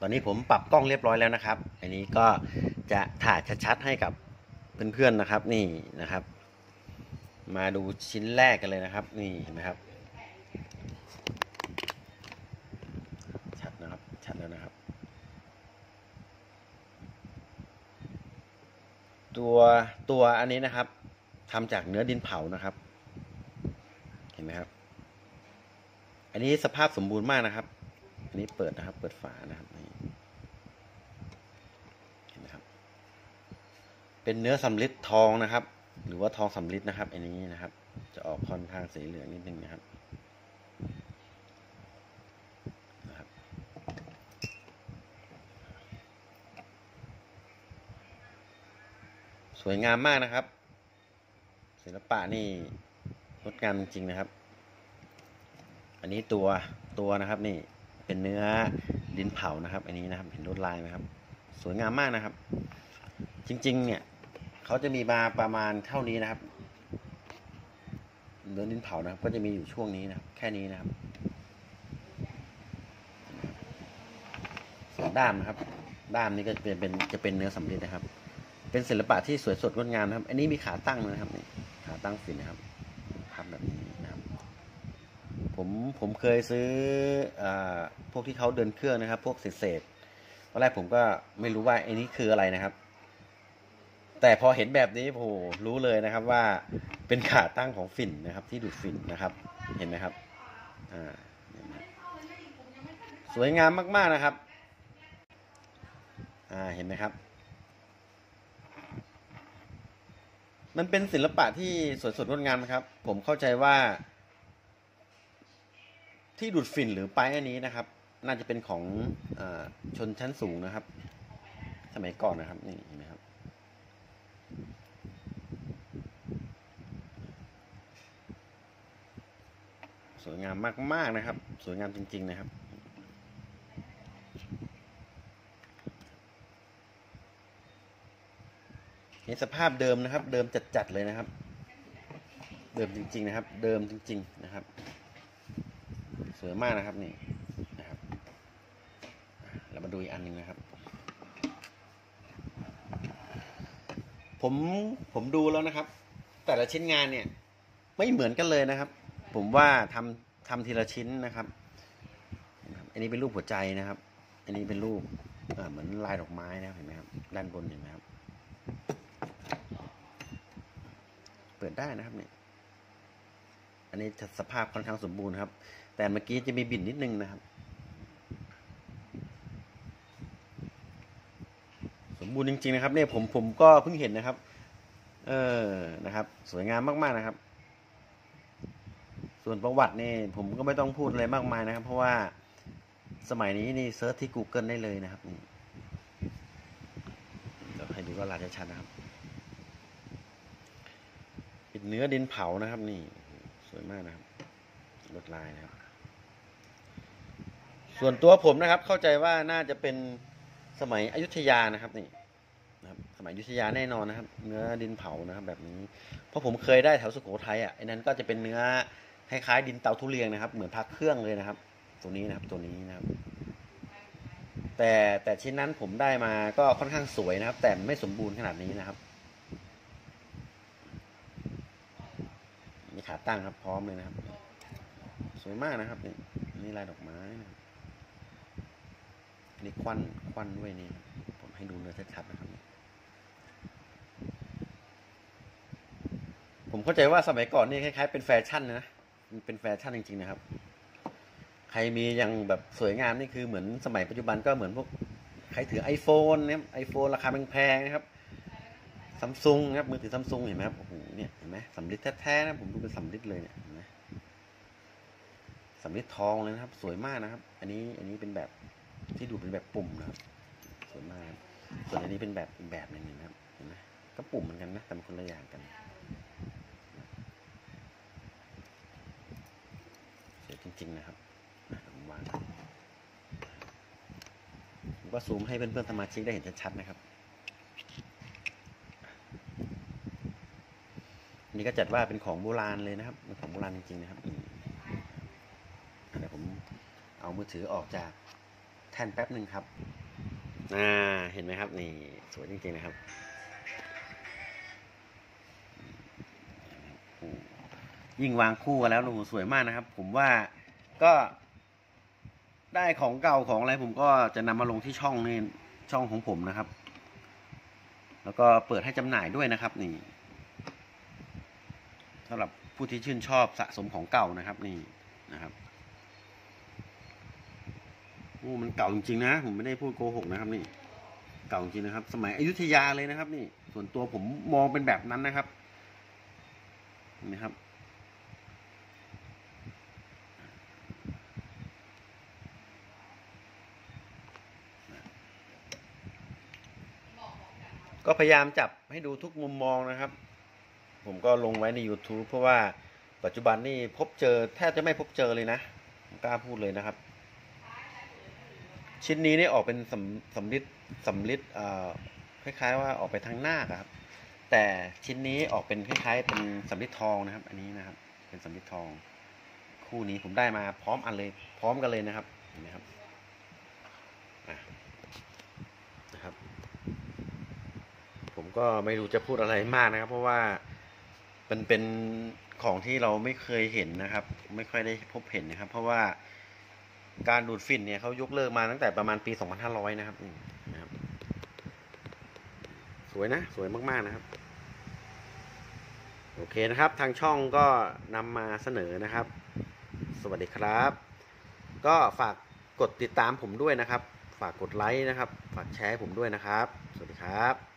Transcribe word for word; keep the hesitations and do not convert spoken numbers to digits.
ตอนนี้ผมปรับกล้องเรียบร้อยแล้วนะครับอันนี้ก็จะถ่ายชัดๆให้กับเพื่อนๆนะครับนี่นะครับ มาดูชิ้นแรกกันเลยนะครับนี่เห็นไหมครับชัดนะครับชัดแล้วนะครับตัวตัวอันนี้นะครับทำจากเนื้อดินเผานะครับเห็นไหมครับอันนี้สภาพสมบูรณ์มากนะครับอันนี้เปิดนะครับเปิดฝานะครับเห็นไหมครับเป็นเนื้อสำริดทองนะครับหรือว่าทองสำริดนะครับอันนี้นะครับจะออกค่อนข้างสีเหลืองนิดนึงนะครับนะครับสวยงามมากนะครับศิลปะนี่งดงามจริงๆนะครับอันนี้ตัวตัวนะครับนี่เป็นเนื้อดินเผานะครับอันนี้นะครับเห็นลวดลายไหมครับสวยงามมากนะครับจริงๆเนี่ยเขาจะมีมาประมาณเท่านี้นะครับเนื้อดินเผานะครับก็จะมีอยู่ช่วงนี้นะครับแค่นี้นะครับส่วนด้ามนะครับด้ามนี้ก็จะเป็นจะเป็นเนื้อสำริดนะครับเป็นศิลปะที่สวยสดงดงามนะครับอันนี้มีขาตั้งนะครับนี่ขาตั้งฝิ่นนะครับพับแบบนี้นะครับผมผมเคยซื้ออพวกที่เขาเดินเครื่องนะครับพวกเศษๆตอนแรกผมก็ไม่รู้ว่าไอ้นี้คืออะไรนะครับแต่พอเห็นแบบนี้โอ้โหรู้เลยนะครับว่าเป็นขาตั้งของฝิ่นนะครับที่ดูดฝิ่นนะครับเห็นไหมครับอ่าสวยงามมากๆนะครับอ่าเห็นไหมครับมันเป็นศิลปะที่สวยสดงดงามนะครับผมเข้าใจว่าที่ดูดฝิ่นหรือไปอันนี้นะครับน่าจะเป็นของอชนชั้นสูงนะครับสมัยก่อนนะครับนี่เห็นไหมครับสวยงามมากๆนะครับสวยงามจริงๆนะครับในสภาพเดิมนะครับเดิมจัดๆเลยนะครับเดิมจริงๆนะครับเดิมจริงๆนะครับสวยมากนะครับนี่นะครับเรามาดูอีกอันหนึ่งนะครับผมผมดูแล้วนะครับแต่ละชิ้นงานเนี่ยไม่เหมือนกันเลยนะครับผมว่าทำทำทีละชิ้นนะครับอันนี้เป็นรูปหัวใจนะครับอันนี้เป็นรูปเหมือนลายดอกไม้นะครับเห็นไหมครับด้านบนเห็นไหมครับเปิดได้นะครับเนี่ยอันนี้สภาพค่อนข้างสมบูรณ์ครับแต่เมื่อกี้จะมีบิ่นนิดนึงนะครับสมบูรณ์จริงๆนะครับเนี่ยผมผมก็เพิ่งเห็นนะครับเออนะครับสวยงามมากๆนะครับส่วนประวัตินี่ผมก็ไม่ต้องพูดอะไรมากมายนะครับเพราะว่าสมัยนี้นี่เซิร์ชที่ Google ได้เลยนะครับนี่เดี๋ยวให้ดูว่าลายชัดๆนะครับเป็นเนื้อดินเผานะครับนี่สวยมากนะครับลวดลายนะครับส่วนตัวผมนะครับเข้าใจว่าน่าจะเป็นสมัยอยุธยานะครับนี่นะครับสมัยอยุธยาแน่นอนนะครับเนื้อดินเผานะครับแบบนี้เพราะผมเคยได้แถวสุโขทัยอ่ะไอ้นั้นก็จะเป็นเนื้อคล้ายๆดินเตาทุเรียงนะครับเหมือนพักเครื่องเลยนะครับตัวนี้นะครับตัวนี้นะครับแต่แต่ชิ้นนั้นผมได้มาก็ค่อนข้างสวยนะครับแต่ไม่สมบูรณ์ขนาดนี้นะครับมีขาตั้งครับพร้อมเลยนะครับสวยมากนะครับนี่นี่ลายดอกไม้นะครับนี่ควันควันด้วยนี่ผมให้ดูเนื้อชัดๆนะครับผมเข้าใจว่าสมัยก่อนนี่คล้ายๆเป็นแฟชั่นนะมันเป็นแฟชั่นจริงๆนะครับใครมียังแบบสวยงามนี่คือเหมือนสมัยปัจจุบันก็เหมือนพวกใครถือ iPhone เนี่ยไอโฟนราคาแพงๆนะครับซัมซุงนะครับมือถือซัมซุงเห็นไหมครับโอ้โหเนี่ยเห็นไหมสำริดแท้ๆนะผมดูเป็นสำริดเลยเนี่ยเห็นไหมสำริดทองเลยนะครับสวยมากนะครับอันนี้อันนี้เป็นแบบที่ดูเป็นแบบปุ่มนะครับสวยมากส่วนอันนี้เป็นแบบอีกแบบหนึ่งนะครับเห็นไหมก็ปุ่มเหมือนกันนะแต่มันคนละอย่างกันสวยจริงๆนะครับผมวางผมก็ซูมให้เพื่อนๆสมาชิกได้เห็นชัดๆนะครับนี่ก็จัดว่าเป็นของโบราณเลยนะครับเป็นของโบราณจริงๆนะครับเดี๋ยวผมเอามือถือออกจากแทนแป๊บหนึ่งครับอ่าเห็นไหมครับนี่สวยจริงๆนะครับยิ่งวางคู่กันแล้วโอ้โหสวยมากนะครับ ผมว่าก็ได้ของเก่าของอะไรผมก็จะนำมาลงที่ช่องนี่ช่องของผมนะครับ แล้วก็เปิดให้จำหน่ายด้วยนะครับนี่สำหรับผู้ที่ชื่นชอบสะสมของเก่านะครับนี่นะครับโอ้มันเก่าจริงๆนะผมไม่ได้พูดโกหกนะครับนี่เก่าจริงนะครับ สมัยอยุธยาเลยนะครับนี่ส่วนตัวผมมองเป็นแบบนั้นนะครับนี่ครับก็พยายามจับให้ดูทุกมุมมองนะครับผมก็ลงไว้ใน YouTube เพราะว่าปัจจุบันนี่พบเจอแทบจะไม่พบเจอเลยนะกล้าพูดเลยนะครับชิ้นนี้นี่ออกเป็นสำสำลิดสำลิดคล้ายๆว่าออกไปทางหน้าครับแต่ชิ้นนี้ออกเป็นคล้ายๆเป็นสำลิดทองนะครับอันนี้นะครับเป็นสำลิดทองคู่นี้ผมได้มาพร้อมอันเลยพร้อมกันเลยนะครับเห็นไหมครับนะครับผมก็ไม่รู้จะพูดอะไรมากนะครับเพราะว่ามันเป็นของที่เราไม่เคยเห็นนะครับไม่ค่อยได้พบเห็นนะครับเพราะว่าการดูดฝิ่นเนี่ยเขายกเลิกมาตั้งแต่ประมาณปีสองพันห้าร้อยนะครับนี่นะครับสวยนะสวยมากๆนะครับโอเคนะครับทางช่องก็นำมาเสนอนะครับสวัสดีครับก็ฝากกดติดตามผมด้วยนะครับฝากกดไลค์นะครับฝากแชร์ผมด้วยนะครับสวัสดีครับ